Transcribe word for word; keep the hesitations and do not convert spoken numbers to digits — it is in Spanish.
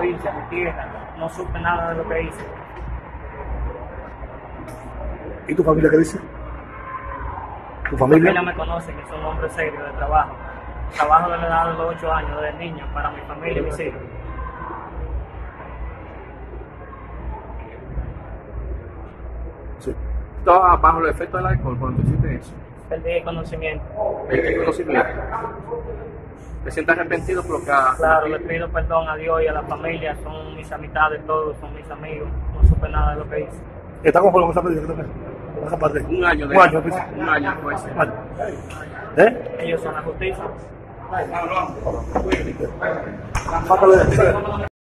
provincia, mi tierra. No supe nada de lo que hice. ¿Y tu familia qué dice? ¿Tu Mi familia? familia me conoce, que soy un hombre serio de trabajo. Trabajo desde la edad de los ocho años, desde niño, para mi familia y mis hijos. Sí. Estaba bajo el efecto del alcohol cuando hiciste eso. Perdí el conocimiento. ¿Qué conocimiento? ¿Te sientes arrepentido por lo que ha... Claro, le pido perdón a Dios y a la familia, son mis amistades todos, son mis amigos. No supe nada de lo que hice. ¿Está conforme con esa medida que toca? Esa parte. Un año de... Un año, pues. Un año, pues. Vale. ¿Eh? Ellos son la justicia. Sácale de-